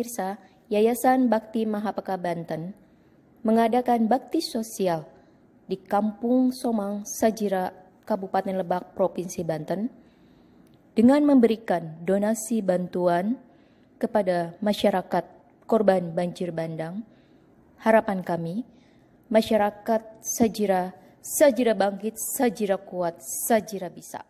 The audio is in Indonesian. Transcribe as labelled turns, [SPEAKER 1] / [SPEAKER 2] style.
[SPEAKER 1] pemirsa, Yayasan Bakti Mahapeka Banten mengadakan bakti sosial di Kampung Somang, Sajira, Kabupaten Lebak, Provinsi Banten dengan memberikan donasi bantuan kepada masyarakat korban banjir bandang. Harapan kami, masyarakat Sajira, Sajira bangkit, Sajira kuat, Sajira bisa.